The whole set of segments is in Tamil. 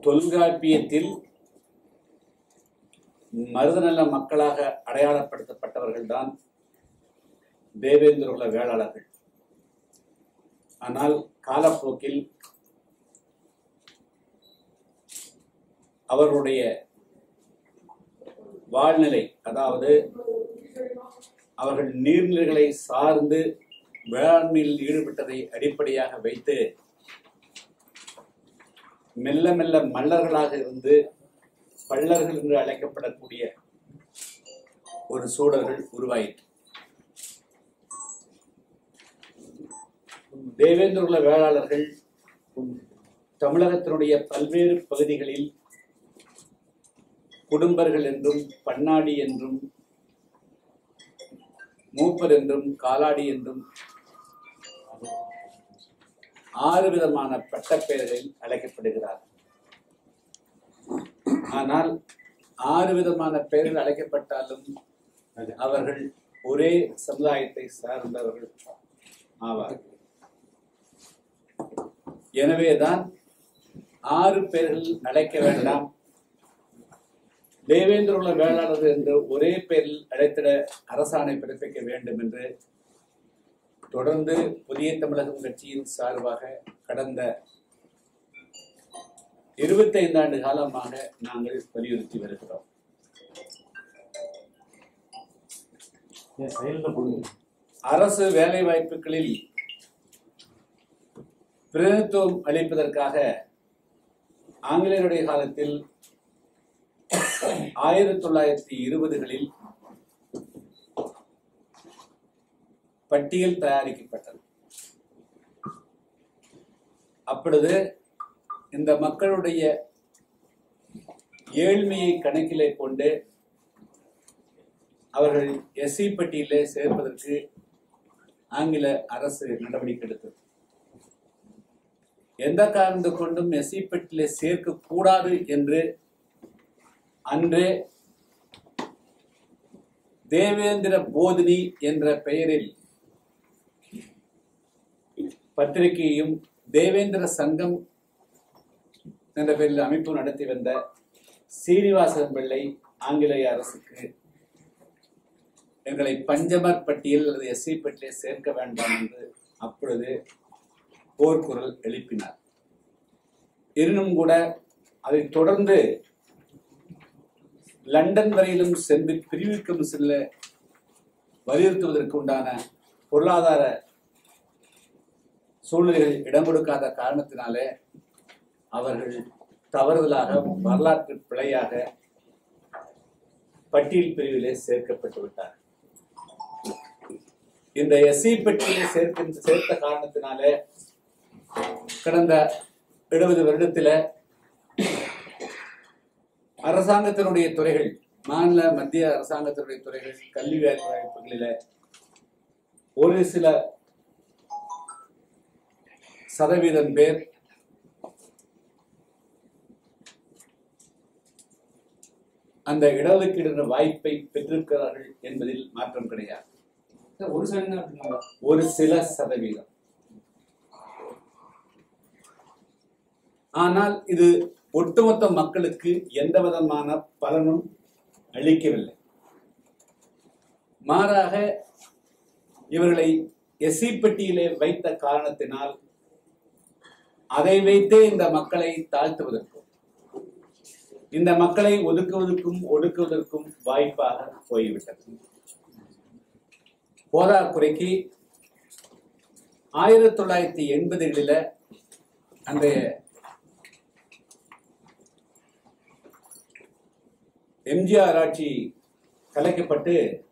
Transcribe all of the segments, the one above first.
தொல்காப்பியத்தில் மருதநல மக்களாக அடையாளப்படுத்தப்பட்டவர்கள்தான் தேவேந்திர வேளாளர்கள். ஆனால் காலப்போக்கில் அவர்களுடைய வாழ்நிலை, அதாவது அவர்கள் நீர்நிலைகளை சார்ந்து வேளாண்மையில் ஈடுபட்டதை அடிப்படையாக வைத்து மெல்ல மெல்ல மல்லர்களாக இருந்து பள்ளர்கள் என்று அழைக்கப்படக்கூடிய ஒரு சூழல்கள் உருவாயிற்று. தேவேந்திர வேளாளர்கள் தமிழகத்தினுடைய பல்வேறு பகுதிகளில் குடும்பர்கள் என்றும், பண்ணாடி என்றும், மூப்பர் என்றும், காலாடி என்றும் 6 விதமான பட்டப்பெயர்களில் அழைக்கப்படுகிறார். ஆனால் 6 விதமான பெயர்கள் அழைக்கப்பட்டாலும் அவர்கள் ஒரே சமுதாயத்தை சார்ந்தவர்கள் ஆவார்கள். எனவேதான் 6 பெயர்கள் அழைக்க வேண்டாம், தேவேந்திர வேளாளர்கள் என்று ஒரே பெயரில் அழைத்திட அரசாணை பிறப்பிக்க வேண்டும் என்று தொடர்ந்து புதிய தமிழகம் கட்சியின் சார்பாக கடந்த 25 ஆண்டு காலமாக நாங்கள் வலியுறுத்தி வருகிறோம். அரசு வேலை வாய்ப்புகளில் பிரதிநிதித்துவம் அளிப்பதற்காக ஆங்கிலேயருடைய காலத்தில் 1920களில் பட்டியல் தயாரிக்கப்பட்டது. அப்பொழுது இந்த மக்களுடைய ஏழ்மையை கணக்கிலே கொண்டு அவர்கள் எஸ்சி பட்டியலே சேர்ப்பதற்கு ஆங்கில அரசு நடவடிக்கை எடுத்தது. எந்த காரணத்தை கொண்டும் எஸ்சி பட்டியலை சேர்க்க கூடாது என்று அன்றே தேவேந்திர போதினி என்ற பெயரில் பத்திரிகையும் தேவேந்திர சங்கம் என்ற பெயரில் அமைப்பு நடத்தி வந்த சீனிவாசன் பிள்ளை ஆங்கிலேய அரசுக்கு எங்களை பஞ்சமர் பட்டியல் அல்லது எஸ்சி பட்டியலை சேர்க்க வேண்டாம் என்று அப்பொழுது போர்க்குரல் எழுப்பினார். எனினும் கூட அதை தொடர்ந்து லண்டன் வரையிலும் சென்று பிரிவு கமிஷனில் வலியுறுத்துவதற்கு உண்டான பொருளாதார சூழ்நிலைகள் இடம் கொடுக்காத காரணத்தினாலே அவர்கள் தவறுதலாக வரலாற்று பிழையாக பட்டியல் பிரிவிலே சேர்க்கப்பட்டு விட்டார். இந்த எஸ்சி பட்டியலை சேர்த்த காரணத்தினாலே கடந்த 70 வருடத்தில் அரசாங்கத்தினுடைய துறைகள், மாநில மத்திய அரசாங்கத்தினுடைய துறைகள், கல்வி வேலை வாய்ப்புகளில ஒரு சில சதவீதம் பேர் அந்த இடஒதுக்கீடு வாய்ப்பை பெற்றிருக்கிறார்கள் என்பதில் மாற்றம் கிடையாது. ஒரு சில சதவீதம். ஆனால் இது ஒட்டுமொத்த மக்களுக்கு எந்த விதமான பலனும் அளிக்கவில்லை. மாறாக இவர்களை எஸ்சி பட்டியலே வைத்த காரணத்தினால் அதை வைத்தே இந்த மக்களை தாழ்த்துவதற்கும் இந்த மக்களை ஒடுக்குவதற்கும் வாய்ப்பாக போய்விட்டது. போதாக்குறைக்கு 1980களில் அந்த எம்ஜிஆர் ஆட்சி கலைக்கப்பட்டு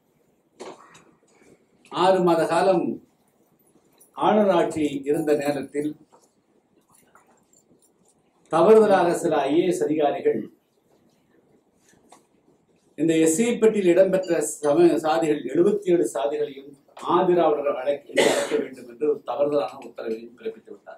6 மாத காலம் ஆளுநர் ஆட்சி இருந்த நேரத்தில் தவறுதலாக சில IAS அதிகாரிகள் இந்த எஸ்சி பட்டியலில் இடம்பெற்ற சாதிகள் 77 சாதிகளையும் ஆதிராவிடர் அழைக்க வேண்டும் என்று ஒரு தவறுதலான உத்தரவையும் பிறப்பித்து விட்டார்.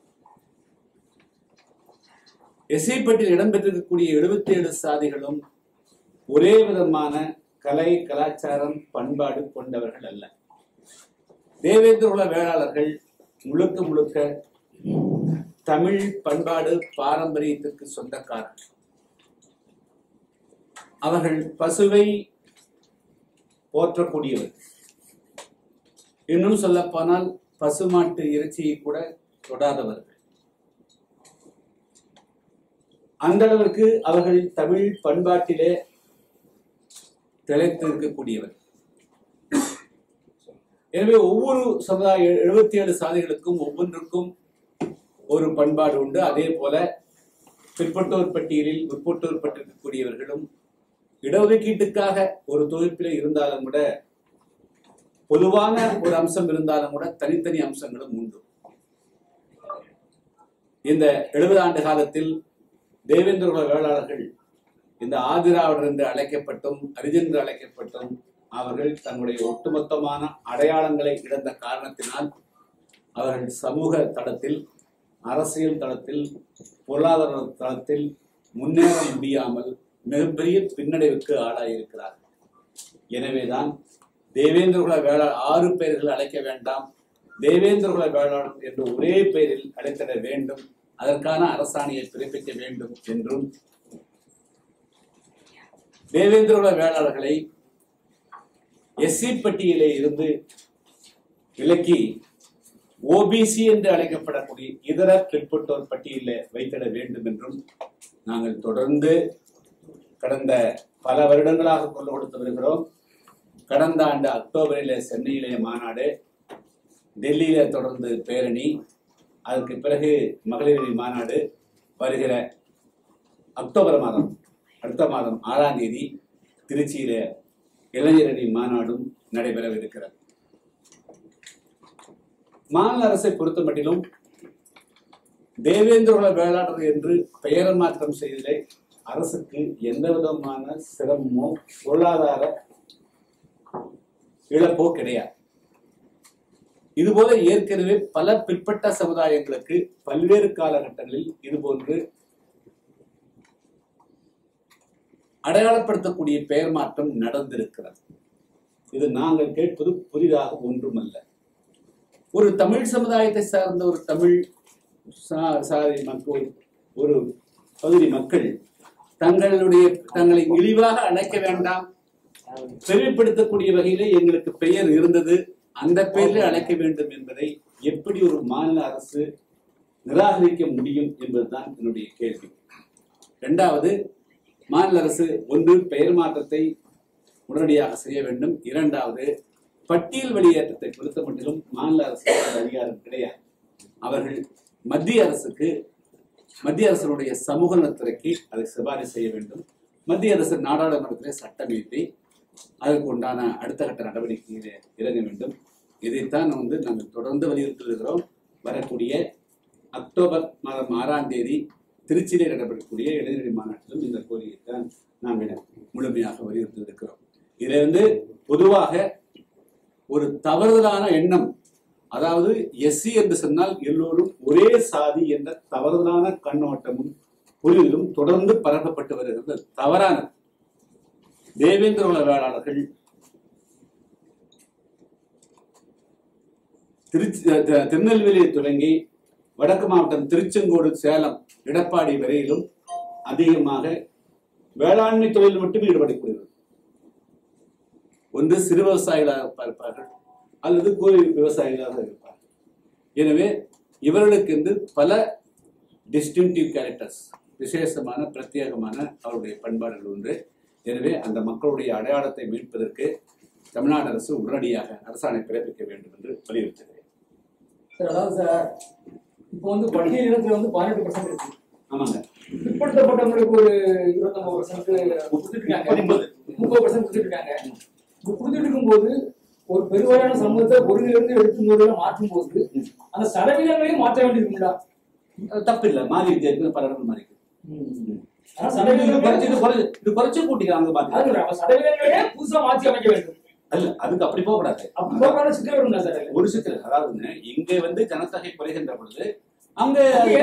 எஸ்சி பட்டியலில் இடம்பெற்றிருக்கக்கூடிய 77 சாதிகளும் ஒரே விதமான கலை, கலாச்சாரம், பண்பாடு கொண்டவர்கள் அல்ல. தேவேந்திர வேளாளர்கள் முழுக்க தமிழ் பண்பாடு பாரம்பரியத்திற்கு சொந்தக்காரர்கள். அவர்கள் பசுவை போற்றக்கூடியவர். இன்னும் சொல்ல போனால் பசுமாட்டு இறைச்சியை கூட தொடாதவர்கள். அந்த அளவிற்கு அவர்கள் தமிழ் பண்பாட்டிலே திளைத்திருக்கக்கூடியவர். எனவே ஒவ்வொரு சமுதாய 77 சாதிகளுக்கும் ஒவ்வொன்றுக்கும் ஒரு பண்பாடு உண்டு. அதே போல பிற்பட்டோர் பட்டியலில் முற்பட்டோர்பட்டிருக்கக்கூடியவர்களும் இடஒதுக்கீட்டுக்காக ஒரு தொகுப்பிலே இருந்தாலும் கூட பொதுவான ஒரு அம்சம் இருந்தாலும் கூட தனித்தனி அம்சங்களும் உண்டு. இந்த 70 ஆண்டு காலத்தில் தேவேந்திர குல வேளாளர்கள் இந்த ஆதிராவிடர் என்று அழைக்கப்பட்டும் அரிஜன் என்று அழைக்கப்பட்டும் அவர்கள் தங்களுடைய ஒட்டுமொத்தமான அடையாளங்களை இழந்த காரணத்தினால் அவர்கள் சமூக தளத்தில், அரசியல் தளத்தில், பொருளாதார தளத்தில் முன்னேற முடியாமல் மிகப்பெரிய பின்னடைவுக்கு ஆளாயிருக்கிறார்கள். எனவேதான் தேவேந்திர குல வேளாளர் 6 பெயர்கள் அழைக்க வேண்டாம், தேவேந்திர குல வேளாளர் என்று ஒரே பெயரில் அழைத்திட வேண்டும், அதற்கான அரசாணையை பிறப்பிக்க வேண்டும் என்றும், தேவேந்திர குல வேளாளர்களை எஸ்சி பட்டியலிலே இருந்து விலக்கி ஓபிசி என்று அழைக்கப்படக்கூடிய இதர பிற்பட்டோர் பட்டியலில் வைத்திட வேண்டும் என்றும் நாங்கள் தொடர்ந்து கடந்த பல வருடங்களாக கொண்டு கொடுத்து வருகிறோம். கடந்த ஆண்டு அக்டோபரிலே சென்னையிலே மாநாடு, டெல்லியில தொடர்ந்து பேரணி, அதற்கு பிறகு மகளிரணி மாநாடு, வருகிற அக்டோபர் மாதம் அடுத்த மாதம் 6ஆம் தேதி திருச்சியில இளைஞரணி மாநாடும் நடைபெறவிருக்கிறது. மாநில அரசை பொறுத்த மட்டிலும் தேவேந்திர குல வேளாளர் என்று பெயர் மாற்றம் செய்ததை அரசுக்கு எந்த விதமான சிரமமோ பொருளாதார இழப்போ கிடையாது. இதுபோல ஏற்கனவே பல பிற்பட்ட சமுதாயங்களுக்கு பல்வேறு காலகட்டங்களில் இதுபோன்று அடையாளப்படுத்தக்கூடிய பெயர் மாற்றம் நடந்திருக்கிறது. இது நாங்கள் கேட்பது புதிதாக ஒன்றுமல்ல. ஒரு தமிழ் சமுதாயத்தை சார்ந்த ஒரு தமிழ் சாதி மக்கள், ஒரு பகுதி மக்கள் தங்களை இழிவாக அழைக்க வேண்டாம், பெருமைப்படுத்தக்கூடிய வகையிலே எங்களுக்கு பெயர் இருந்தது, அந்த பெயரில் அழைக்க வேண்டும் என்பதை எப்படி ஒரு மாநில அரசு நிராகரிக்க முடியும் என்பதுதான் என்னுடைய கேள்வி. இரண்டாவது, மாநில அரசு ஒன்று பெயர் மாற்றத்தை உடனடியாக செய்ய வேண்டும். இரண்டாவது, பட்டியல் வெளியேற்றத்தை பொறுத்த மட்டிலும் மாநில அரசுக்கு அதிகாரம் கிடையாது. அவர்கள் மத்திய அரசுடைய சமூக நலத்துறைக்கு அதை சிபாரிசு செய்ய வேண்டும். மத்திய அரசு நாடாளுமன்றத்திலே சட்டம் இயற்றி அதற்கு உண்டான அடுத்த கட்ட நடவடிக்கையிலே இறங்க வேண்டும். இதைத்தான் நாங்கள் தொடர்ந்து வலியுறுத்தி வருகிறோம். வரக்கூடிய அக்டோபர் மாதம் 6ஆம் தேதி திருச்சியிலே நடைபெறக்கூடிய இளைஞரணி மாநாட்டிலும் இந்த கோரிக்கைத்தான் நாங்கள் முழுமையாக வலியுறுத்தி இருக்கிறோம். இதிலிருந்து பொதுவாக ஒரு தவறுதலான எண்ணம், அதாவது எஸ்சி என்று சொன்னால் எல்லோரும் ஒரே சாதி என்ற தவறுதலான கண்ணோட்டமும் புரிதலும் தொடர்ந்து பரப்பப்பட்டு வருகிறது. தவறான தேவேந்திர குல வேளாளர்கள் திருநெல்வேலியை தொடங்கி வடக்கு மாவட்டம் திருச்செங்கோடு, சேலம், எடப்பாடி வரையிலும் அதிகமாக வேளாண்மை தொழில் மட்டுமே ஈடுபடக்கூடியது. ஒன்று சிறு விவசாயிகளாக இருப்பார்கள் அல்லது கூலி விவசாயிகளாக இருப்பார்கள். எனவே இவர்களுக்கு என்று பல டிஸ்டிங்டிவ் கேரக்டர்ஸ், விசேஷமான பிரத்யேகமான அவருடைய பண்பாடுகள் உண்டு. எனவே அந்த மக்களுடைய அடையாளத்தை மீட்பதற்கு தமிழ்நாடு அரசு உடனடியாக அரசாணை பிறப்பிக்க வேண்டும் என்று வலியுறுத்துகிறேன். சார், அதாவது சார், இப்போ பட்டியல் இனத்துல 18% இருக்கு. ஆமாங்க. பிற்படுத்தப்பட்டவங்களுக்கு ஒரு 29% கொடுத்துருக்காங்க, 30% கொடுத்துருக்காங்க. கொடுத்துட்டு இருக்கும்போது ஒரு பெருவாரியான சமூகத்தை ஒருங்கிலிருந்து எடுக்கும்போது மாற்றும் போது அந்த சதவீதங்களையும் மாற்ற வேண்டியிருக்குங்களா? தப்பு இல்லை, மாறி இருக்கு, பல இடங்கள் மாறி. குறைச்சு கூட்டிக்கிறாங்க. சதவீதங்களே புதுசா மாற்றி அமைக்க வேண்டும். அல்ல, அதுக்கு அப்படி போகக்கூடாது. சிக்கல் வரும்ல சார்? ஒரு சிக்கல், அதாவது இங்க ஜனத்தொகை குறைகின்ற பொழுது அங்க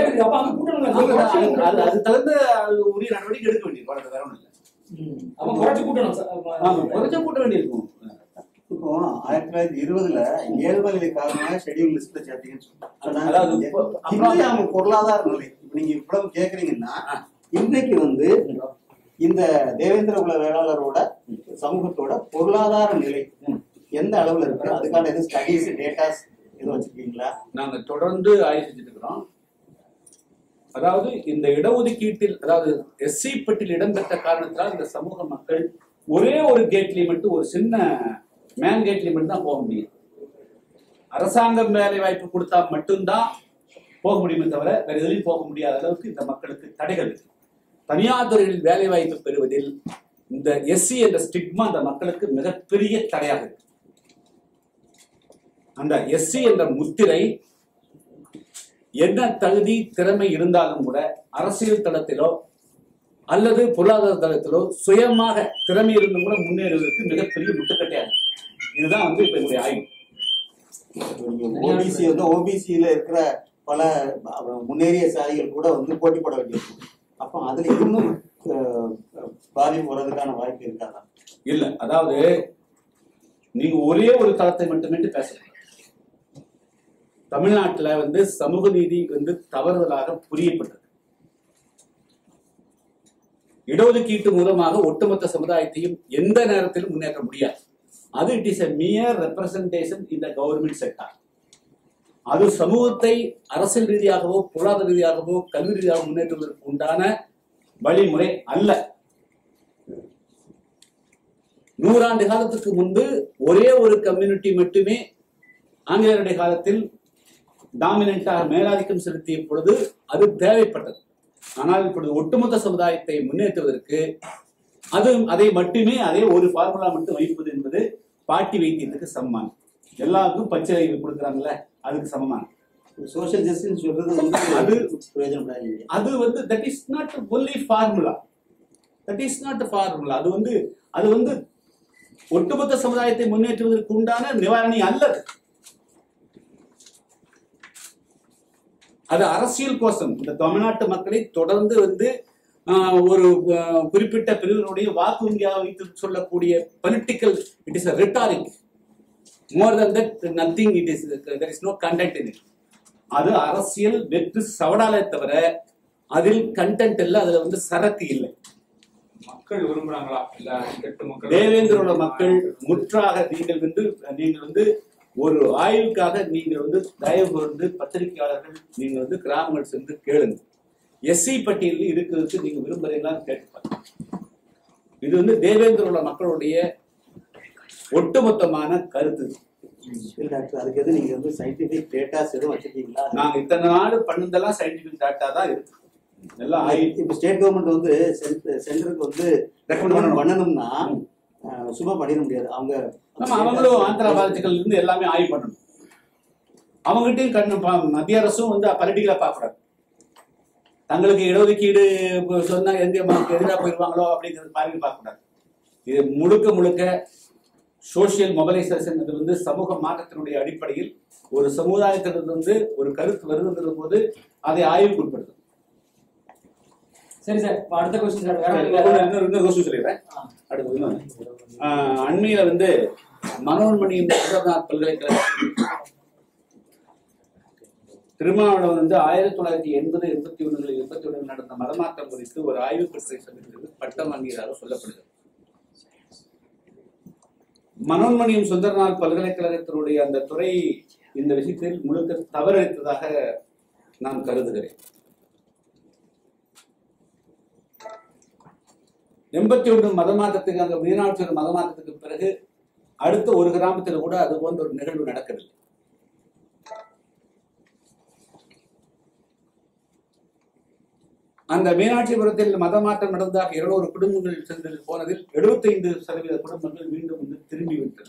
அது தகுந்த உரிய நடவடிக்கை எடுக்க வேண்டியது. வேற ஒன்றும் இல்லை. குறைச்சு கூட்டணும், குறைச்ச கூட்ட வேண்டியிருக்கும். இப்போ 1920 ஏழ்மலை காரணமாக ஷெட்யூல் லிஸ்ட்ல சேர்த்தீங்கன்னு சொன்னாங்க. அவங்க பொருளாதார நிலை இப்ப நீங்க இவ்வளவு கேக்குறீங்கன்னா இன்னைக்கு வந்து இந்த தேவேந்திர குல வேளாளரோட சமூகத்தோட பொருளாதார நிலை எந்த அளவுல இருக்கு, அதுக்கான எதுவும் ஸ்டடிஸ் டேட்டாஸ் எதுவும் வச்சிருக்கீங்களா? நாங்க தொடர்ந்து ஆய்வு செஞ்சுட்டு இருக்கிறோம். அதாவது இந்த இடஒதுக்கீட்டில், அதாவது எஸ்சி பட்டியல் இடம்பெற்ற காரணத்தால் இந்த சமூக மக்கள் ஒரே ஒரு கேட்லயும் மட்டும், ஒரு சின்ன மேன் கேட்லயும் மட்டும் தான் போக முடியும். அரசாங்கம் வேலை வாய்ப்பு கொடுத்தா மட்டும்தான் போக முடியுமே தவிர வேற எதுலையும் போக முடியாத அளவுக்கு இந்த மக்களுக்கு தடைகள் இருக்கு. தனியார் துறைகளில் வேலை வாய்ப்பு பெறுவதில் இந்த எஸ்சி என்ற ஸ்டிக்மா அந்த மக்களுக்கு மிகப்பெரிய தடையாக இருக்கு. அந்த எஸ்சி என்ற முத்திரை என்ன தகுதி திறமை இருந்தாலும் கூட அரசியல் தளத்திலோ அல்லது பொருளாதார தளத்திலோ சுயமாக திறமை இருந்தும் கூட முன்னேறுவதற்கு மிகப்பெரிய முட்டுக்கட்டையாக இருக்கு. இதுதான் வந்து இப்ப என்னுடைய ஆய்வு. ஓபிசி வந்து ஓபிசியில இருக்கிற பல முன்னேறிய சாதிகள் கூட வந்து போட்டி போட வேண்டியிருக்கு. அப்ப அதுல இன்னும் பாதிப்பு வர்றதுக்கான வாய்ப்பு இருக்காதா? இல்ல, அதாவது நீங்க ஒரே ஒரு தளத்தை மட்டுமே பேசலாம். தமிழ்நாட்டுல வந்து சமூக நீதி வந்து தவறுதலாக புரியப்பட்டது. இடஒதுக்கீட்டு மூலமாக ஒட்டுமொத்த சமுதாயத்தையும் எந்த நேரத்திலும் முன்னேற்ற முடியாது. அது it is a mere representation in the government sector. அது சமூகத்தை அரசியல் ரீதியாகவோ பொருளாதார ரீதியாகவோ கல்வி ரீதியாக முன்னேற்றுவதற்கு உண்டான வழிமுறை அல்ல. 100 ஆண்டு காலத்துக்கு முன்பு ஒரே ஒரு கம்யூனிட்டி மட்டுமே ஆங்கிலேயருடைய காலத்தில் டாமினண்டாக மேலாதிக்கம் செலுத்திய பொழுது அது தேவைப்பட்டது. ஆனால் இப்பொழுது ஒட்டுமொத்த சமுதாயத்தை முன்னேற்றுவதற்கு அதை மட்டுமே அதே ஒரு ஃபார்முலா மட்டும் வைப்பது என்பது பாட்டி வைத்தியத்துக்கு சமமானது. எல்லாருக்கும் பச்சை கொடுக்குறாங்கல்ல, அதுக்கு சமமான சோஷியல் ஜஸ்டிஸ் சொல்றது வந்து அது வந்து that is not only formula. That is not formula. அது வந்து ஒட்டுமொத்த சமுதாயத்தை முன்னேற்றுவதற்கு உண்டான நிவாரணி அல்லது. அது அரசியல் கோஷம். இந்த தமிழ்நாட்டு மக்களை தொடர்ந்து வந்து ஒரு குறிப்பிட்ட பிரிவினுடைய வாக்கு வங்கியாக வைத்து சொல்லக்கூடிய political, it is a rhetoric. More than that, nothing. There is no content in it. அது அரசியல் வெற்று சவடாலே தவிர அதில் கண்டென்ட் இல்ல, அதுல வந்து சரக்கு இல்லை. மக்கள் விரும்புறாங்களா? தேவேந்திரோட மக்கள் முற்றாக நீங்கள் வந்து ஒரு ஆய்வுக்காக நீங்கள் வந்து தயவு வந்து பத்திரிகையாளர்கள் நீங்க வந்து கிராமங்கள் சென்று கேளுங்க. எஸ்சி பட்டியலில் இருக்கிறதுக்கு நீங்க விரும்புறீங்களான்னு கேட்டுப்பாங்க. இது வந்து தேவேந்திரோட மக்களுடைய ஒட்டுமொத்தமான கருத்து. அதுக்கு எது நீங்க வந்து சயின்டிபிக் டேட்டாஸ் எதுவும் வச்சிருக்கீங்களா? நாங்க இத்தனை நாடு பண்ணதெல்லாம் சயின்டிபிக் டேட்டா தான் இருக்கு. எல்லாம் இப்ப ஸ்டேட் கவர்மெண்ட் வந்து சென்டருக்கு வந்து ரெக்கமெண்ட் பண்ணணும்னா சும்மா பண்ணிட முடியாது. அவங்களும் ஆந்திரா பாதிப்புகள் இருந்து எல்லாமே ஆய்வு பண்ணணும். அவங்ககிட்டயும் மத்திய அரசும் வந்து பொலிட்டிக்கலா பாக்குறாங்க. தங்களுக்கு இடஒதுக்கீடு சொன்னா எங்க எதிராக போயிருவாங்களோ அப்படிங்கிறது பார்க்க கூடாது. இது முழுக்க சோசியல் மொபைலைசேஷன். இது வந்து சமூக மாற்றத்தினுடைய அடிப்படையில் ஒரு சமுதாயத்திலிருந்து ஒரு கருத்து வருதுங்கிற போது அதை ஆய்வுக்கு உட்படுத்தும். சரி சார், அடுத்த கொஸ்டின் சார். இன்னொரு கொஸ்டின் சொல்லிடுறேன். அடுத்து அண்மையில வந்து மனோன்மணியம் சுந்தரநாத் பல்கலைக்கழகம் திருமாவளவன் வந்து 1980, 81 நடந்த மதமாற்றம் குறித்து ஒரு ஆய்வு கட்டுரை சந்தித்தது பட்டம் வாங்கியதாக சொல்லப்படுகிறது. மனோன்மணியம் சுந்தரநாத் பல்கலைக்கழகத்தினுடைய அந்த துறை இந்த விஷயத்தில் முழுக்க தவறளித்ததாக நான் கருதுகிறேன். 81 மதமாற்றத்துக்கு, அங்க மீனாட்சி மதமாற்றத்துக்கு பிறகு அடுத்த ஒரு கிராமத்தில் கூட அது போன்ற ஒரு நிகழ்வு நடக்கவில்லை. அந்த மீனாட்சிபுரத்தில் மதமாற்றம் நடந்ததாக 200 குடும்பங்கள் சென்று போனதில் 75% குடும்பங்கள் மீண்டும் வந்து திரும்பி விட்டன.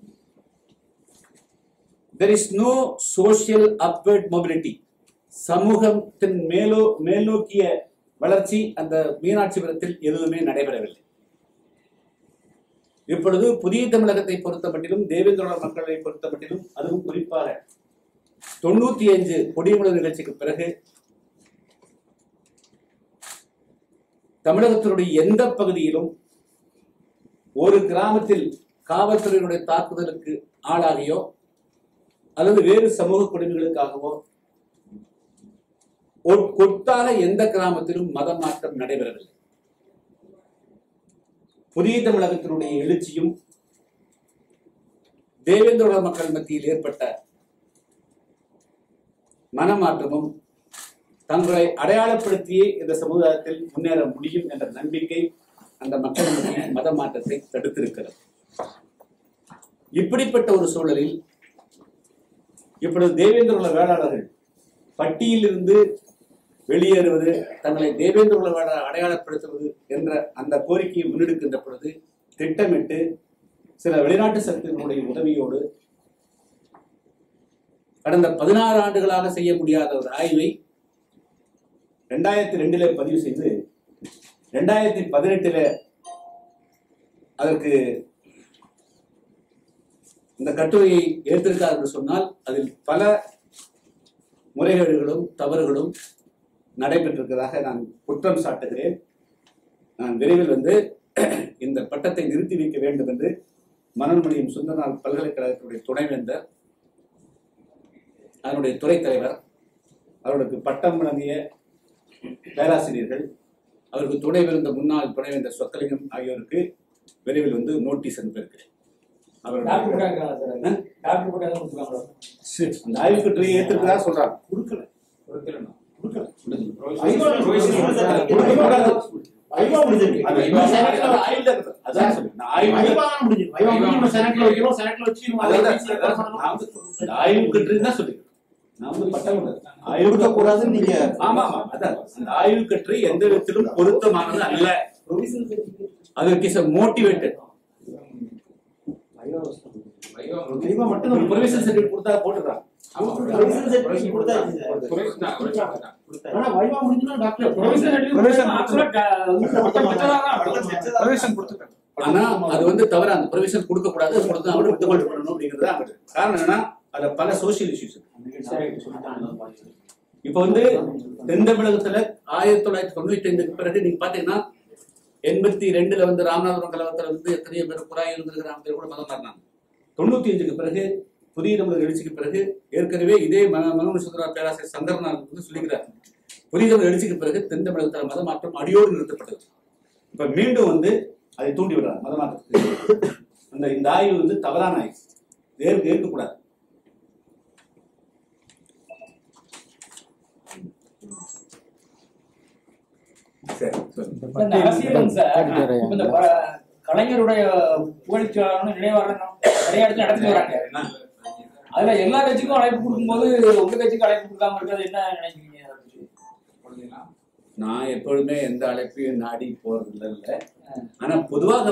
There is no social upward mobility. சமூகத்தின் மேல்நோக்கிய வளர்ச்சி அந்த மீனாட்சிபுரத்தில் எதுவுமே நடைபெறவில்லை. இப்பொழுது புதிய தமிழகத்தை பொறுத்த மட்டிலும், தேவேந்திரோட மக்களை பொறுத்த மட்டிலும், அதுவும் குறிப்பாக 95 கொடியமலர் நிகழ்ச்சிக்கு பிறகு தமிழகத்தினுடைய எந்த பகுதியிலும் ஒரு கிராமத்தில் காவல்துறையினுடைய தாக்குதலுக்கு ஆளாகியோ அல்லது வேறு சமூக கொடுமைகளுக்காகவோ கொட்டாக எந்த கிராமத்திலும் மத மாற்றம் நடைபெறவில்லை. புதிய தமிழகத்தினுடைய எழுச்சியும் தேவேந்திர மக்கள் மத்தியில் ஏற்பட்ட மனமாற்றமும் தங்களை அடையாளப்படுத்தியே இந்த சமுதாயத்தில் முன்னேற முடியும் என்ற நம்பிக்கை அந்த மக்கள் மத்தியில் மத மாற்றத்தை தடுத்திருக்கிறது. இப்படிப்பட்ட ஒரு சூழலில் இப்பொழுது தேவேந்திர வேளாளர்கள் பட்டியலிருந்து வெளியேறுவது, தங்களை தேவேந்திர வேளாளர் அடையாளப்படுத்துவது என்ற அந்த கோரிக்கையை முன்னெடுக்கின்ற பொழுது திட்டமிட்டு சில வெளிநாட்டு சக்திகளுடைய உதவியோடு கடந்த 16 ஆண்டுகளாக செய்ய முடியாத ஒரு ஆய்வை 2002 பதிவு செய்து 2018 அதற்கு இந்த கட்டுரையை ஏற்றிருக்கார் என்று சொன்னால் அதில் பல முறைகேடுகளும் தவறுகளும் நடைபெற்றிருப்பதாக நான் குற்றம் சாட்டுகிறேன். நான் விரைவில் இந்த பட்டத்தை நிறுத்தி வைக்க வேண்டும் என்று மனோன்மணியம் சுந்தரநாத் பல்கலைக்கழகத்தினுடைய துணைவேந்தர், அதனுடைய துறை தலைவர், அவர்களுக்கு பட்டம் வழங்கிய பேராசிரியர்கள், அவருக்கு துணைவிருந்த முன்னாள் துணைவேந்தர் சொக்கலிங்கம் ஆகியோருக்கு விரைவில் நோட்டீஸ் அனுப்பியிருக்கிறேன். அந்த ஆய்வு கட்டுரையை ஏற்றுக்கிறதா சொல்றாங்க. கொடுக்கல. ஆய்வு கட்டுரை எந்த விதத்திலும் பொருத்தமானது அல்ல. அதற்கு மோட்டிவேட்டட் ப்ரொவிஷன் சர்டிஃபிகேட் கொடுத்தா போட்டுறாங்க. ஆனா அது தவிர அந்த ப்ரொவிஷன் கொடுக்க கூடாது, காரணம் என்னன்னா அதுல பல சோசியல் இஷ்யூஸ். இப்ப தென் தமிழகத்துல 1995 பிறகு நீங்க பாத்தீங்கன்னா 82 ராமநாதபுரம் கலவரத்துல எத்தனையோ பேர் புறாய் இருந்திருக்கிற கூட மதம் மாறினாங்க. 95க்கு பிறகு புதிய தமிழர் எழுச்சிக்கு பிறகு ஏற்கனவே இதே மனோன்மணியம் சுந்தரநாத் பேராசிரியர் சங்கரநாத் சொல்லுகிறார், புதிய தமிழர் எழுச்சிக்கு பிறகு தென் தமிழகத்தில் மத மாற்றம் அடியோடு நிறுத்தப்பட்டது. இப்ப மீண்டும் அதை தூண்டி விடுறாங்க மத மாற்றத்துக்கு. இந்த ஆய்வு தவறான ஆய்வு, ஏற்கக்கூடாது. கலைஞருடைய புகழ்ச்சியாளர் நினைவாளர் நிறைய இடத்துல நடத்தி வராங்க. அதுல எல்லா கட்சிக்கும் அழைப்பு கொடுக்கும்போது உங்க கட்சிக்கு அழைப்பு கொடுக்காம இருக்கிறது என்ன நினைக்கிறீங்க? நான் எப்பொழுதுமே எந்த அழைப்பையும் நாடி போறது இல்லை. ஆனா பொதுவாக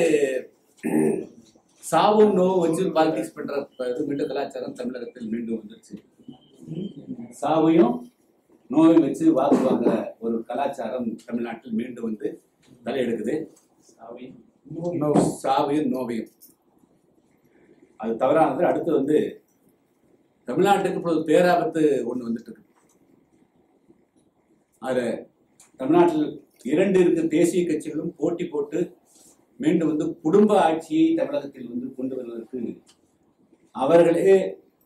சாவும் நோவும் வச்சு பாலிடிக்ஸ் பண்ற மீண்டும் கலாச்சாரம் தமிழகத்தில் மீண்டும் வந்துருச்சு. சாவையும் நோயும் வச்சு வாக்கு வாங்குற ஒரு கலாச்சாரம் தமிழ்நாட்டில் மீண்டும் தலையெடுக்குது. சாவையும் நோவையும் அது தவறானது. அடுத்து தமிழ்நாட்டுக்கு இப்பொழுது பேராபத்து ஒண்ணு வந்துட்டு இருக்கு. அது தமிழ்நாட்டில் 2 தேசிய கட்சிகளும் போட்டி போட்டு மீண்டும் குடும்ப ஆட்சியை தமிழகத்தில் கொண்டு வருவதற்கு அவர்களே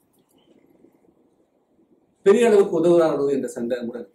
பெரிய அளவுக்கு உதவுகிறார்கள் என்ற சந்தேகம் கூட இருக்கு.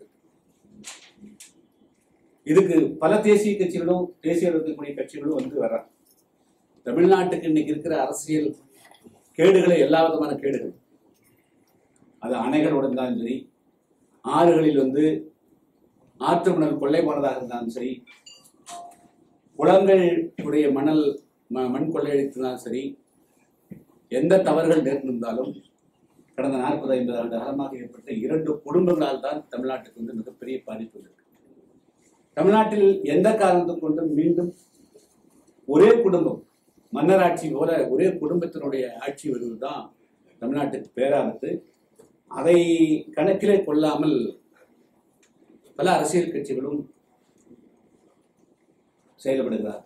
இதுக்கு பல தேசிய கட்சிகளும் தேசிய இருக்கக்கூடிய கட்சிகளும் வர்றாங்க. தமிழ்நாட்டுக்கு இன்னைக்கு இருக்கிற அரசியல் கேடுகளை, எல்லா விதமான கேடுகள், அது அணைகள் உடைந்தாலும் சரி, ஆறுகளில் ஆற்று மணல் கொள்ளை போனதாக இருந்தாலும் சரி, குளங்கள் உடைய மண் கொள்ளையடித்தாலும் சரி, எந்த தவறுகள் நேர்ந்திருந்தாலும் கடந்த 40-50 ஆண்டு காலமாக ஏற்பட்ட 2 குடும்பங்களால் தான் தமிழ்நாட்டுக்கு மிகப்பெரிய பாதிப்பு இருக்கு. தமிழ்நாட்டில் எந்த காரணத்தை கொண்டும் மீண்டும் ஒரே குடும்பம் மன்னராட்சி போல ஒரே குடும்பத்தினுடைய ஆட்சி வருவதுதான் தமிழ்நாட்டுக்கு பேராபத்து. அதை கணக்கிலே கொள்ளாமல் பல அரசியல் கட்சிகளும் செயல்படுகிறார்.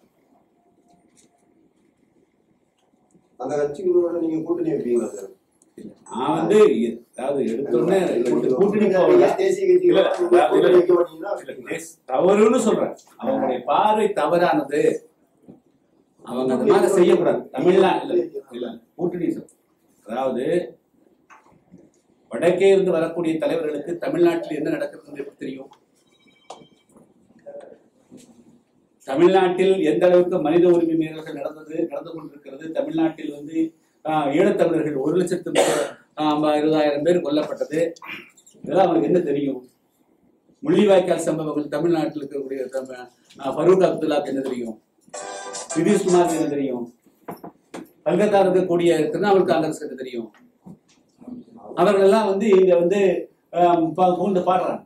அந்த கட்சிகளோட நீங்க கூட்டணி வைப்பீங்களா சார்? நான் அதாவது எடுத்தோடனே கூட்டணி தவறுன்னு சொல்றேன். அவங்களுடைய பார்வை தவறானது. அவங்க அந்த மாதிரி செய்யக்கூடாது. தமிழ்நாடு இல்ல கூட்டணி. அதாவது வடக்கே இருந்து வரக்கூடிய தலைவர்களுக்கு தமிழ்நாட்டில் என்ன நடக்கிறது எப்படி தெரியும்? தமிழ்நாட்டில் எந்த அளவுக்கு மனித உரிமை மீறல்கள் நடந்து கொண்டிருக்கிறது? தமிழ்நாட்டில் வந்து ஈழத்தமிழர்கள் 1,20,000 பேர் கொல்லப்பட்டது. இதெல்லாம் அவங்களுக்கு என்ன தெரியும்? முள்ளிவாய்க்கால் சம்பவங்கள் தமிழ்நாட்டில் இருக்கக்கூடிய ஃபரூக் அப்துல்லாக்கு என்ன தெரியும்? நிதிஷ்குமாருக்கு என்ன தெரியும்? கல்கத்தா இருக்கக்கூடிய திரிணாமுல் காங்கிரஸ் என்ன தெரியும்? அவர்கள் எல்லாம் வந்து இங்க வந்து புகுந்து பாடுறாங்க.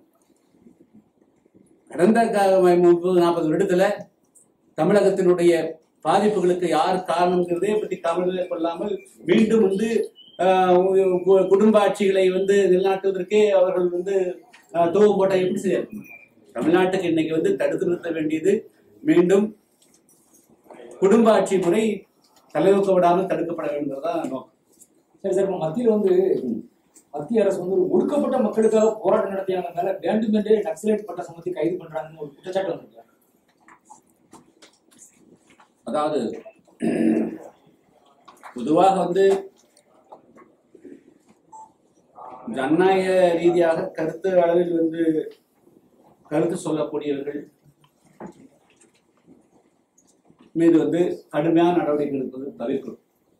கடந்த 30-40 வருடத்துல தமிழகத்தினுடைய பாதிப்புகளுக்கு யார் காரணம்ங்கிறதே பற்றி கவலை கொள்ளாமல் மீண்டும் வந்து குடும்ப ஆட்சிகளை வந்து நிலைநாட்டுவதற்கே அவர்கள் வந்து தூவம் போட்டா எப்படி செய்யணும்? தமிழ்நாட்டுக்கு இன்னைக்கு வந்து தடுத்து நிறுத்த வேண்டியது மீண்டும் குடும்ப ஆட்சி முறை தலைவக்க விடாமல் தடுக்கப்பட வேண்டியதுதான் நோக்கம். சரி சார், மத்தியில் வந்து மத்திய அரசு வந்து ஒடுக்கப்பட்ட மக்களுக்காக போராட்டம் நடத்தியாங்க மேல வேண்டுமென்றே நக்சலைட் பட்ட சமூகத்தை கைது பண்றாங்கன்னு ஒரு குற்றச்சாட்டு வந்திருக்கு. அதாவது பொதுவாக வந்து ஜனநாயக ரீதியாக கருத்து அளவில் வந்து கருத்து சொல்லக்கூடியவர்கள் மீது வந்து கடுமையான நடவடிக்கை எடுப்பது தவிர்க்கும்.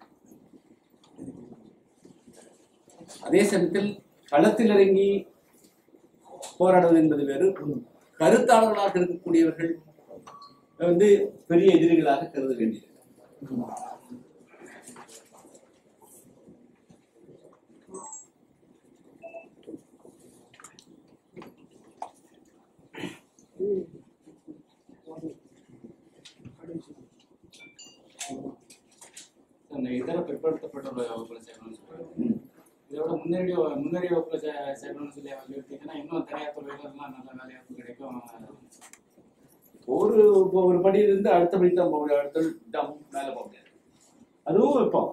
அதே சமயத்தில் களத்தில் இறங்கி போராடுவது என்பது வேறு. கருத்தாளர்களாக இருக்கக்கூடியவர்கள் வந்து பெரிய எதிரிகளாக கருத வேண்டியது. இதர பிற்படுத்தப்பட்ட வகுப்புல சேர்க்கணும்னு சொல்றாங்க. இதோட முன்னேறிய வகுப்புல சேர்க்கணும்னு சொல்லி வலியுறுத்திங்கன்னா இன்னும் தனியார் துறையிலாம் நல்ல வேலைவாய்ப்பு கிடைக்கும். ஒரு படியிலிருந்து அடுத்த படி தான் போக முடியாது, அடுத்த மேல போக முடியாது. அதுவும் இப்போ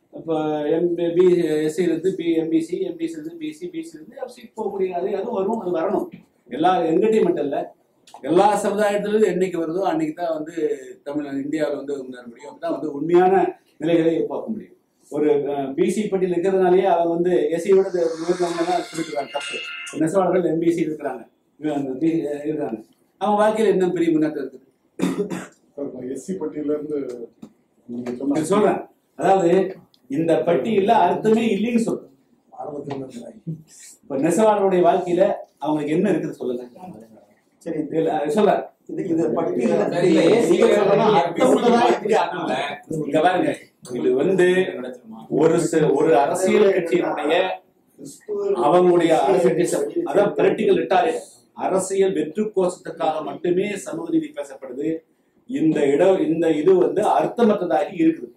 எஸ்சி இருந்து எம்பிசி, எம்பிசி இருந்து பிசி, பிசி இருந்து எஃப்சி போக முடியாது. அதுவும் வரும், அது வரணும். எல்லா எங்கிட்டையும் மட்டும் இல்லை, எல்லா சமுதாயத்திலும் என்னைக்கு வருதோ அன்னைக்கு தான் வந்து இந்தியாவில் வந்து முன்னேற முடியும். அப்பதான் வந்து உண்மையான நிலைகளை பார்க்க முடியும். ஒரு பிசி பட்டியல் இருக்கிறதுனாலேயே அவங்க வந்து எஸ்சியோட சொல்லிக்கிறாங்க தப்பு. நெசவாளர்கள் எம்பிசி இருக்கிறாங்க, அவங்க வாழ்க்கையில் என்ன பெரிய முன்னேற்றம் இருக்குது? எஸ்சி பட்டியல இருந்து சொல்றேன். அதாவது இந்த பட்டியல அர்த்தமே இல்லைன்னு சொல்றேன். இப்ப நெசவாளருடைய வாழ்க்கையில அவங்களுக்கு என்ன இருக்குது சொல்லுங்க. சரி, சொல்ல இது பட்டியல இங்க பாருங்க, இது வந்து ஒரு அரசியல் கட்சியினுடைய அவங்களுடைய அதான் பொலிட்டிக்கல் ரிட்டாலியேட், அரசியல் வெற்று கோஷத்துக்காக மட்டுமே சமூக நீதி பேசப்படுது. இந்த இது வந்து அர்த்தமற்றதாகி இருக்குது.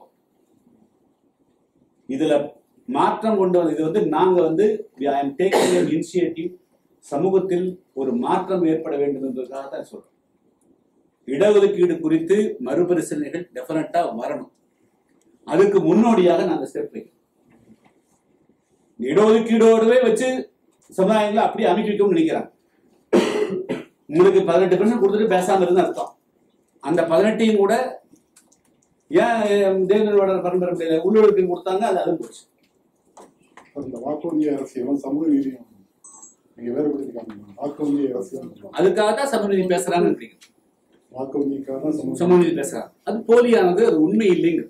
இதுல மாற்றம் கொண்டு வந்து இது வந்து நாங்க வந்து இனிஷியேட்டிவ் சமூகத்தில் ஒரு மாற்றம் ஏற்பட வேண்டும் என்பதற்காக தான் சொல்றோம். இடஒதுக்கீடு குறித்து மறுபரிசீலனைகள் டெஃபினட்டா வரணும். அதுக்கு முன்னோடியாக நாங்க ஸ்டெப் வைக்கிறோம். இடஒதுக்கீடோடவே வச்சு சமுதாயங்களை அப்படி அமைக்க வைக்கணும்னு நினைக்கிறாங்க. உங்களுக்கு 18% கொடுத்துட்டு பேசாம இருந்து அர்த்தம். அந்த 18 கூட ஏன் தேவேந்திர பரம்பரை உள்ளொழுக்கு கொடுத்தாங்க, அது அது போச்சு. அந்த வாக்குறுதி அரசியலும் சமூக நீதியும் நீங்க வேறுபடுத்திக்காங்க. வாக்குறுதி அரசியல் அதுக்காக தான் சமூக நீதி பேசுறாங்க. வாக்குறுதிக்காக சமூக நீதி பேசுறாங்க, அது போலியானது, அது உண்மை இல்லைங்க.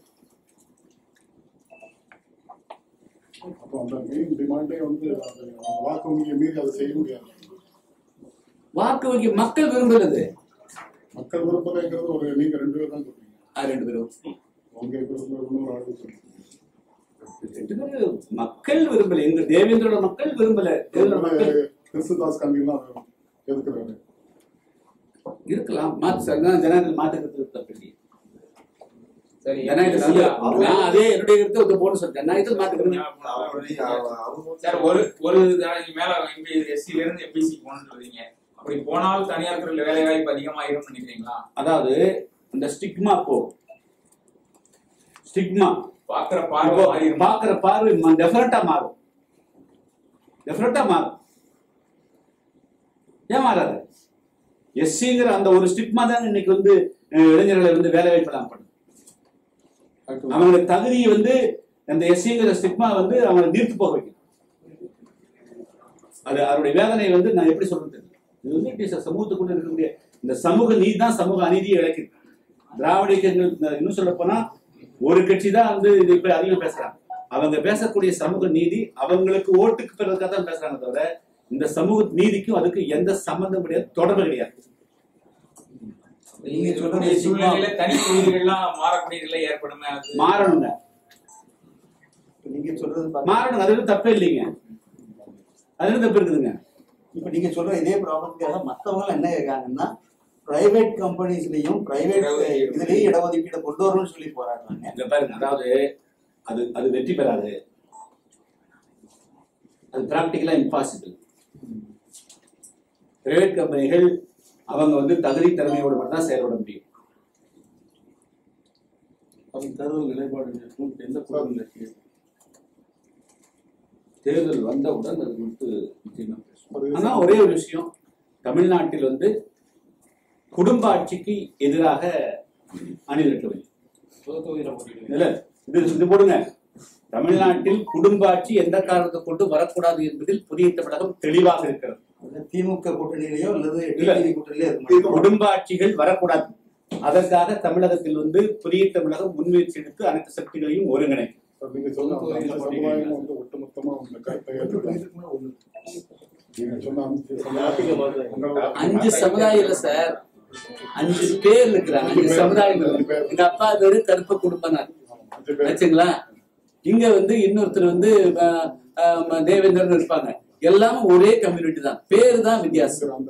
அப்போ அந்த மெயின் டிமாண்டே வந்து வாக்குறுதியை மீறி அதை செய்ய முடியாது. வாக்கு வங்கி மக்கள் விரும்புறது, மக்கள் விரும்புறதுங்கிறது ஒரு நீங்க 2 பேர் தான் சொல்றீங்க. 2 பேரும் உங்க இன்னொரு ஆளு சொல்றீங்க. 2 பேரும் மக்கள் விரும்பல. எங்க தேவேந்திரோட மக்கள் விரும்பல. கிறிஸ்துதாஸ் காந்திலாம் எதுக்குறாரு? இருக்கலாம், ஜனநாயகத்தில் மாற்றுக்கிறது தப்பில்லை. சரி, ஜனநாயகத்தில் நான் அதே என்னுடைய கருத்தை ஒத்து போன்னு சொல்றேன். ஜனநாயகத்தில் மாற்றுக்கிறது ஒரு மேல எஸ்சில இருந்து எம்பிசி போன்னு சொல்றீங்க. அப்படி போனால் தனியார் துறையில் வேலை வாய்ப்பு அதிகமாயிரும் நினைக்கிறீங்களா? அதாவது இந்த ஸ்டிக்மா பாக்குற பார்வை டெஃபினட்டா மாறும். ஏன் மாறாது? எஸ்சிங்கிற அந்த ஒரு ஸ்டிக்மா தான் இன்னைக்கு வந்து இளைஞர்களை வந்து வேலை வாய்ப்பு பண்ணும். அவங்களோட தகுதியை வந்து அந்த எஸ்சிங்கிற ஸ்டிக்மா வந்து அவங்களை நீர்த்து போக வைக்கும். அது அவருடைய வேதனை வந்து நான் எப்படி சொல்றது, இது வந்து சமூகத்துக்குள்ள இருக்கக்கூடிய இந்த சமூக நீதி தான் சமூக அநீதியை இழக்குது. திராவிட இயக்கங்கள் இன்னும் சொல்ல போனா ஒரு கட்சி தான் வந்து இது இப்ப அதிகம் பேசுறாங்க. அவங்க பேசக்கூடிய சமூக நீதி அவங்களுக்கு ஓட்டுக்கு பெறதுக்காக தான் பேசுறாங்க தவிர இந்த சமூக நீதிக்கும் அதுக்கு எந்த சம்பந்தம் கிடையாது, தொடர்பு கிடையாது. நீங்க சொல்லக்கூடிய சூழ்நிலையில தனி தொகுதிகள்லாம் மாறக்கூடிய நிலை ஏற்படும். மாறணுங்க, நீங்க சொல்றது மாறணும், அது தப்பே இல்லைங்க, அது தப்பு இருக்குதுங்க. இப்ப நீங்க சொல்ற இதே ப்ராப்ளத்துக்காக மத்தவங்க என்ன கேட்காங்கன்னா பிரைவேட் கம்பெனிஸ்லயும் பிரைவேட் இதுலயும் இடஒதுக்கீடு கொண்டு வரணும்னு சொல்லி போராடுறாங்க. இங்க பாருங்க, அதாவது அது அது வெற்றி பெறாது, அது பிராக்டிகலா இம்பாசிபிள். பிரைவேட் கம்பெனிகள் அவங்க வந்து தகுதி திறமையோடு மட்டும் தான் செயல்பட முடியும். தேர்தல் நிலைப்பாடு எந்த குழந்தை இருக்கு? தேர்தல் வந்தவுடன் அது குறித்து நிச்சயமா பேசுவோம். ஆனா ஒரே ஒரு விஷயம், தமிழ்நாட்டில் வந்து குடும்ப ஆட்சிக்கு எதிராக அணிதிரட்டவில்லை. இல்ல, இது போடுங்க, தமிழ்நாட்டில் குடும்ப ஆட்சி எந்த காரணத்தை கொண்டு வரக்கூடாது என்பதில் புதிய தமிழகம் தெளிவாக இருக்கிறது. திமுக கூட்டணியிலேயோ அல்லது கூட்டணியிலோ குடும்ப ஆட்சிகள் வரக்கூடாது. அதற்காக தமிழகத்தில் வந்து புதிய தமிழகம் முன்முயற்சி எடுத்து அனைத்து சக்திகளையும் ஒருங்கிணைக்கும். நீங்க சொன்ன சமுதாயம் வந்து ஒட்டுமொத்தமா உங்க கருத்தை சொன்ன 5 சமுதாயம் இல்ல சார், 5 பேர் இருக்கிறாங்க, 5 சமுதாயம். எங்க அப்பா பேரு கருப்ப குடும்பம் ஆச்சுங்களா. இங்க வந்து இன்னொருத்தர் வந்து தேவேந்திரன் இருப்பாங்க. எல்லாமே ஒரே கம்யூனிட்டி தான், பேரு தான் வித்தியாசம்.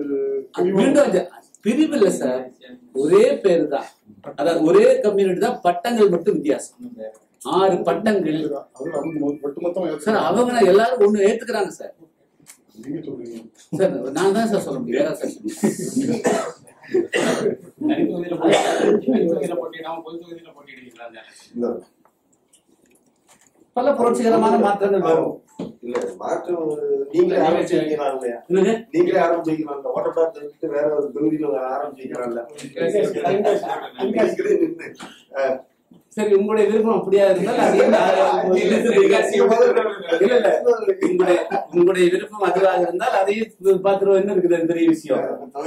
பிரிவு இல்ல சார், ஒரே பேரு தான், அதாவது ஒரே கம்யூனிட்டி தான், பட்டங்கள் மட்டும் வித்தியாசம். 6 பட்டங்கள் சார். அவங்க எல்லாரும் ஒண்ணு ஏத்துக்கிறாங்க சார். சார் நான் தான் சார் சொல்ல முடியும், சார் பல புரட்சிகரமான மாற்றங்கள் வரும். இல்ல மாற்றம் நீங்களே ஆரம்பிச்சிருக்கலாம் இல்லையா? நீங்களே ஆரம்பிச்சிருக்கலாம். ஓட்டப்பாட்டு வேற ஒரு தொகுதியில ஆரம்பிச்சிருக்கலாம்ல. சரி, உங்களுடைய விருப்பம் அப்படியா இருந்தால் உங்களுடைய விருப்பம் அதுவாக இருந்தால் அதையும் பார்த்துருவோம். என்ன இருக்குது பெரிய விஷயம்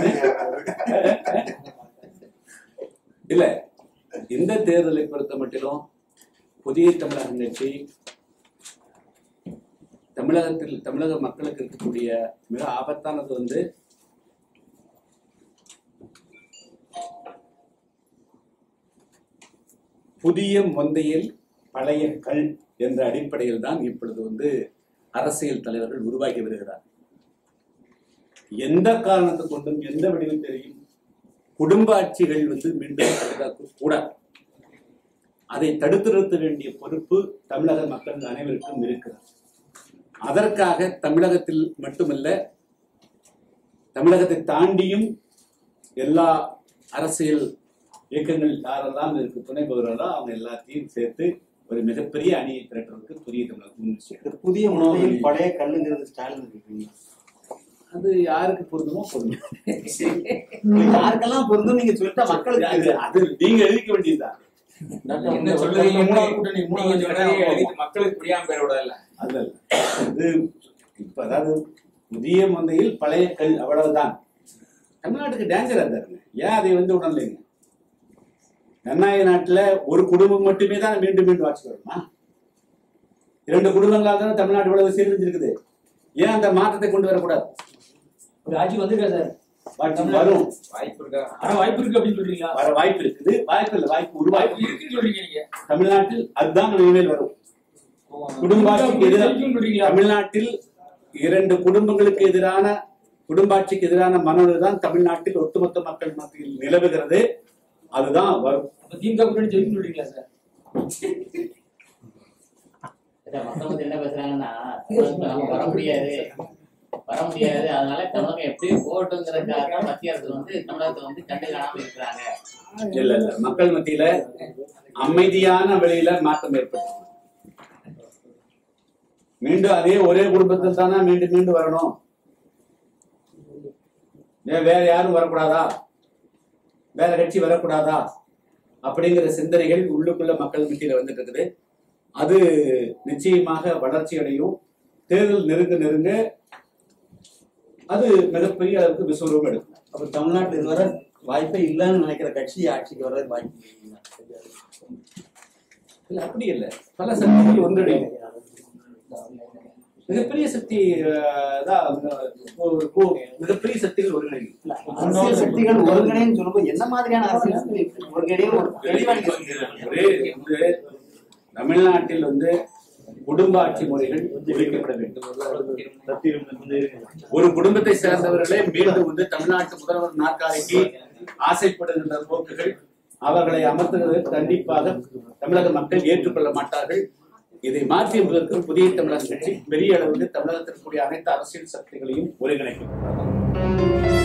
இல்ல. இந்த தேர்தலை பொறுத்த மட்டிலும் புதிய தமிழகம் கட்சி தமிழக மக்களுக்கு இருக்கக்கூடிய மிக ஆபத்தானது வந்து புதிய மொந்தையில் பழைய கல் என்ற அடிப்படையில் தான் இப்பொழுது வந்து அரசியல் தலைவர்கள் உருவாக்கி வருகிறார். எந்த காரணத்தை கொண்டும் எந்த வடிவில் தெரியும் குடும்ப ஆட்சிகள் வந்து மீண்டும் கூட அதை தடுத்து நிறுத்த வேண்டிய பொறுப்பு தமிழக மக்கள் அனைவருக்கும் இருக்கிறது. அதற்காக தமிழகத்தில் மட்டுமல்ல, தமிழகத்தை தாண்டியும் எல்லா அரசியல் இயக்கங்கள் யாரெல்லாம் இருக்கு துணை போகிறாரோ அவங்க எல்லாத்தையும் சேர்த்து ஒரு மிகப்பெரிய அணியை திரட்டுறதுக்கு புதிய தமிழகம் புதிய முறையில் பழைய கல்லுங்கிறது ஸ்டாலின் இருக்கு. அது யாருக்கு பொருந்துமோ பொருந்தும், யாருக்கெல்லாம் பொருந்தும் நீங்க சொல்லிட்டா மக்களுக்கு அது நீங்க எழுதிக்க வேண்டியதுதான். என்ன சொல்றீங்க? மக்களுக்கு புரியாம பேர் விடல. அது இது இப்ப அதாவது புதிய மந்தையில் பழைய கல், அவ்வளவுதான். தமிழ்நாட்டுக்கு டேஞ்சரா இருந்தாருங்க. ஏன் அதை வந்து உடனேங்க ஜனநாயக நாட்டுல ஒரு குடும்பம் மட்டுமே தான் மீண்டும் மீண்டும் ஆட்சி வருமா? 2 குடும்பங்களால் தானே தமிழ்நாடு இவ்வளவு சீர்திருந்திருக்குது. ஏன் அந்த மாற்றத்தை கொண்டு வரக்கூடாது? ஒரு ஆட்சி வந்திருக்கா சார்? வரும், வாய்ப்பு இருக்கா? வாய்ப்பு இருக்கு அப்படின்னு சொல்றீங்களா? வர வாய்ப்பு இருக்குது. வாய்ப்பு இல்லை, வாய்ப்பு உருவாய்ப்பு இருக்குன்னு சொல்றீங்க நீங்க. தமிழ்நாட்டில் அதுதான் இனிமேல் வரும். குடும்பாட்சிக்கு எதிராக தமிழ்நாட்டில் 2 குடும்பங்களுக்கு எதிரான குடும்பாட்சிக்கு எதிரான மனோதான் தமிழ்நாட்டில் ஒட்டுமொத்த மக்கள் மத்தியில் நிலவுகிறது. அதுதான் வரும். திமுக கூட்டணி ஜெயிக்கும் சொல்றீங்களா சார்? மக்கள் என்ன பேசுறாங்கன்னா வர முடியாது. அதனால தமிழகம் எப்படி போட்டுங்கிறதுக்காக மத்திய அரசு வந்து தமிழகத்தை வந்து கண்டு காணாம இருக்கிறாங்க. இல்ல இல்ல, மக்கள் மத்தியில அமைதியான வழியில மாற்றம் ஏற்படும். மீண்டும் அதே ஒரே குடும்பத்தில் தானே மீண்டும் மீண்டும் வரணும். வேற யாரும் வரக்கூடாதா? வேற கட்சி வரக்கூடாதா? அப்படிங்கிற சிந்தனைகள் உள்ளுக்குள்ள மக்கள் மத்தியில வந்துட்டு இருக்குது. அது நிச்சயமாக வளர்ச்சி அடையும். தேர்தல் நெருங்க அது மிகப்பெரிய அளவுக்கு விஸ்வரூபம் எடுக்கும். அப்ப தமிழ்நாட்டில் இதுவரை வாய்ப்பே இல்லைன்னு நினைக்கிற கட்சி ஆட்சிக்கு வர்றது வாய்ப்பு இல்ல, அப்படி இல்லை. பல சக்திகள் ஒன்றிணையும். மிகப்பெரிய சக்தி மிகப்பெரிய சக்திகள் ஒருங்கிணையும். அரசியல் சக்திகள் ஒருங்கிணைன்னு சொல்லும்போது என்ன மாதிரியான அரசியல் சக்தி ஒருங்கிணையும் ஒரு தெளிவா நீங்க சொல்லிடுறாங்க. தமிழ்நாட்டில் குடும்ப ஆட்சி முறைகள் ஒழிக்கப்பட வேண்டும். ஒரு குடும்பத்தை சேர்ந்தவர்களே மீண்டும் தமிழ்நாட்டு முதல்வர் நாற்காலிக்கு ஆசைப்படுகின்ற போக்குகள், அவர்களை அமர்த்துவது கண்டிப்பாக தமிழக மக்கள் ஏற்றுக்கொள்ள மாட்டார்கள். இதை மாற்றியதற்கு புதிய தமிழக கட்சி பெரிய அளவுக்கு தமிழகத்தில் கூடிய அனைத்து அரசியல் சக்திகளையும் ஒருங்கிணைக்கும்.